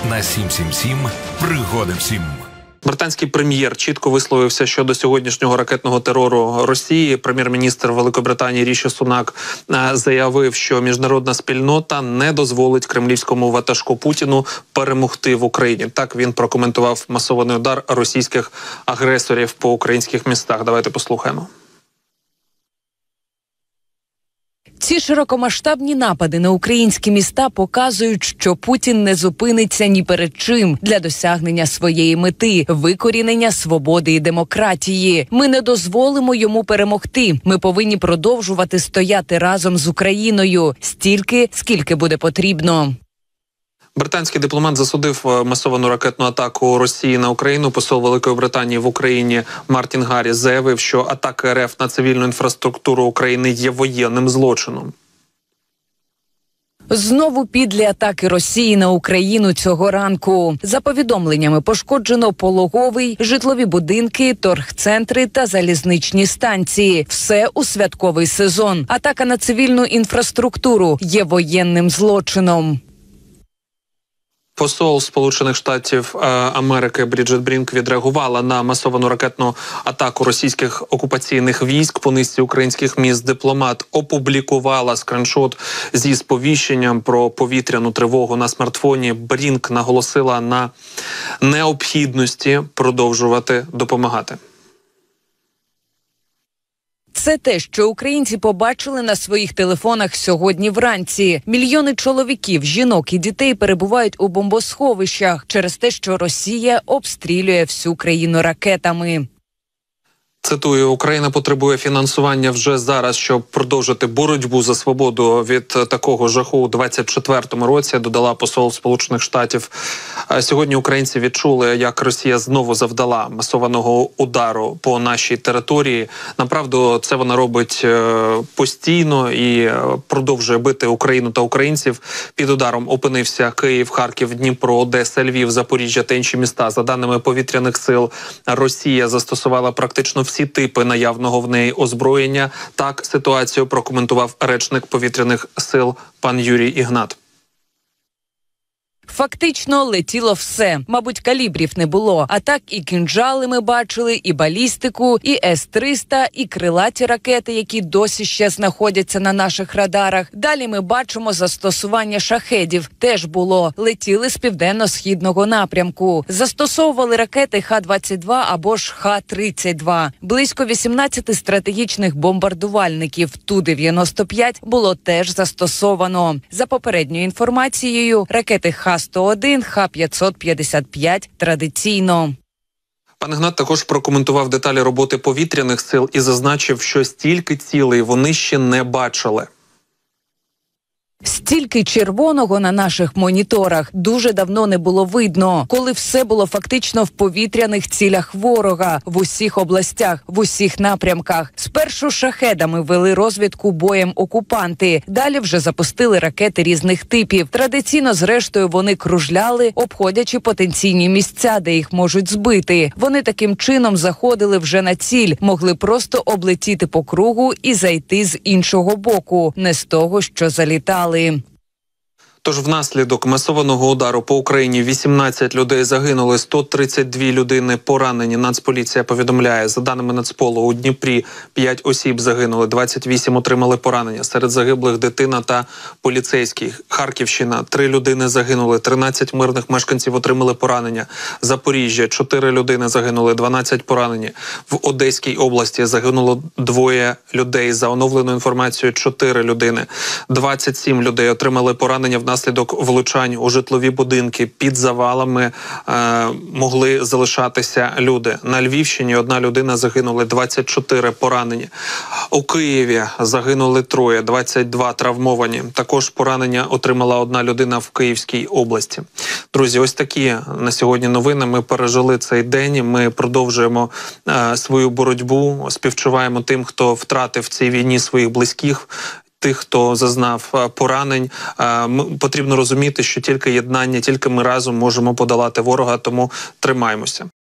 на 777 пригоди всім. Британський прем'єр чітко висловився щодо сьогоднішнього ракетного терору Росії. Прем'єр-міністр Великобританії Ріші Сунак заявив, що міжнародна спільнота не дозволить кремлівському ватажку Путіну перемогти в Україні. Так він прокоментував масований удар російських агресорів по українських містах. Давайте послухаємо. Ці широкомасштабні напади на українські міста показують, що Путін не зупиниться ні перед чим для досягнення своєї мети – викорінення свободи і демократії. Ми не дозволимо йому перемогти. Ми повинні продовжувати стояти разом з Україною стільки, скільки буде потрібно. Британський дипломат засудив масовану ракетну атаку Росії на Україну. Посол Великої Британії в Україні Мартін Гарріс заявив, що атака РФ на цивільну інфраструктуру України є воєнним злочином. Знову підлі атаки Росії на Україну цього ранку. За повідомленнями, пошкоджено пологовий, житлові будинки, торгцентри та залізничні станції. Все у святковий сезон. Атака на цивільну інфраструктуру є воєнним злочином. Посол Сполучених Штатів Америки Бріджит Брінк відреагувала на масовану ракетну атаку російських окупаційних військ по низці українських міст. Дипломат опублікувала скріншот зі сповіщенням про повітряну тривогу на смартфоні. Брінк наголосила на необхідності продовжувати допомагати. Це те, що українці побачили на своїх телефонах сьогодні вранці. Мільйони чоловіків, жінок і дітей перебувають у бомбосховищах через те, що Росія обстрілює всю країну ракетами. Цитую, Україна потребує фінансування вже зараз, щоб продовжити боротьбу за свободу від такого жаху у 24-му році, додала посол Сполучених Штатів. Сьогодні українці відчули, як Росія знову завдала масованого удару по нашій території. Направду, це вона робить постійно і продовжує бити Україну та українців. Під ударом опинився Київ, Харків, Дніпро, Одеса, Львів, Запоріжжя та інші міста. За даними повітряних сил, Росія застосувала практично всі типи наявного в неї озброєння. Так ситуацію прокоментував речник повітряних сил пан Юрій Ігнат. Фактично летіло все. Мабуть, калібрів не було. А так і кінжали ми бачили, і балістику, і С-300, і крилаті ракети, які досі ще знаходяться на наших радарах. Далі ми бачимо застосування шахедів. Теж було. Летіли з південно-східного напрямку. Застосовували ракети Х-22 або ж Х-32. Близько 18 стратегічних бомбардувальників Ту-95 було теж застосовано. За попередньою інформацією, ракети Х-101, Х-555 традиційно. Пан Ігнат також прокоментував деталі роботи повітряних сил і зазначив, що стільки цілей вони ще не бачили. Стільки червоного на наших моніторах дуже давно не було видно, коли все було фактично в повітряних цілях ворога, в усіх областях, в усіх напрямках. Спершу шахедами вели розвідку боєм окупанти, далі вже запустили ракети різних типів. Традиційно, зрештою, вони кружляли, обходячи потенційні місця, де їх можуть збити. Вони таким чином заходили вже на ціль, могли просто облетіти по кругу і зайти з іншого боку, не з того, що залітали. Тож внаслідок масованого удару по Україні 18 людей загинули, 132 людини поранені. Нацполіція повідомляє, за даними Нацполу, у Дніпрі 5 осіб загинули, 28 отримали поранення. Серед загиблих дитина та поліцейський. Харківщина, 3 людини загинули, 13 мирних мешканців отримали поранення. Запоріжжя, 4 людини загинули, 12 поранені. В Одеській області загинуло 2 людей. За оновленою інформацією, 4 людини. 27 людей отримали поранення внаслідок влучань у житлові будинки. Під завалами могли залишатися люди. На Львівщині 1 людина загинула, 24 поранені. У Києві загинули 3, 22 травмовані. Також поранення отримала 1 людина в Київській області. Друзі, ось такі на сьогодні новини. Ми пережили цей день, ми продовжуємо свою боротьбу, співчуваємо тим, хто втратив в цій війні своїх близьких, тих, хто зазнав поранень. Потрібно розуміти, що тільки єднання, тільки ми разом можемо подолати ворога, тому тримаємося.